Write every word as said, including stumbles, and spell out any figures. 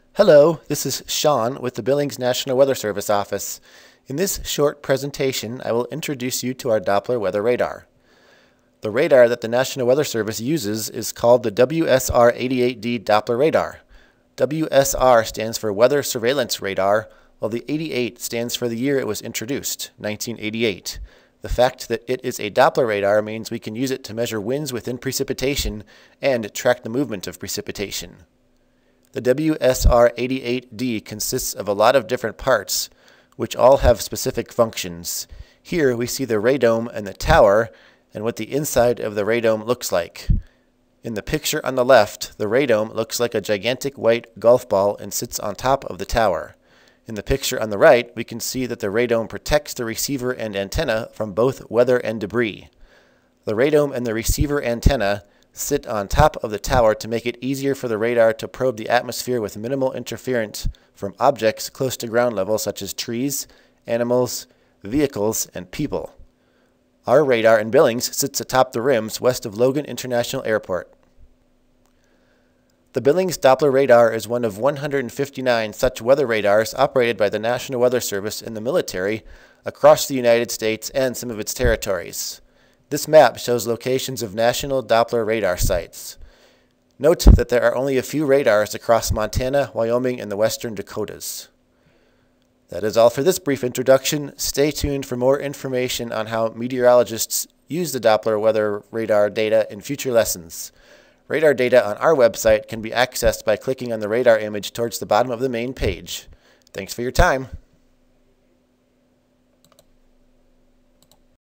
Hello, this is Sean with the Billings National Weather Service office. In this short presentation, I will introduce you to our Doppler weather radar. The radar that the National Weather Service uses is called the W S R eighty-eight D Doppler Radar. W S R stands for Weather Surveillance Radar, while the eighty-eight stands for the year it was introduced, nineteen eighty-eight. The fact that it is a Doppler radar means we can use it to measure winds within precipitation and track the movement of precipitation. The W S R eighty-eight D consists of a lot of different parts, which all have specific functions. Here we see the radome and the tower, and what the inside of the radome looks like. In the picture on the left, the radome looks like a gigantic white golf ball and sits on top of the tower. In the picture on the right, we can see that the radome protects the receiver and antenna from both weather and debris. The radome and the receiver antenna sit on top of the tower to make it easier for the radar to probe the atmosphere with minimal interference from objects close to ground level such as trees, animals, vehicles, and people. Our radar in Billings sits atop the rims west of Logan International Airport. The Billings Doppler radar is one of one hundred fifty-nine such weather radars operated by the National Weather Service and the military across the United States and some of its territories. This map shows locations of national Doppler radar sites. Note that there are only a few radars across Montana, Wyoming, and the western Dakotas. That is all for this brief introduction. Stay tuned for more information on how meteorologists use the Doppler weather radar data in future lessons. Radar data on our website can be accessed by clicking on the radar image towards the bottom of the main page. Thanks for your time.